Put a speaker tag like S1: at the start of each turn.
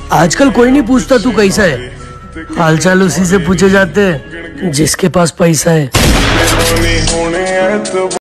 S1: आजकल कोई नहीं पूछता तू कैसा है, हालचाल उसी से पूछे जाते हैं जिसके पास पैसा है।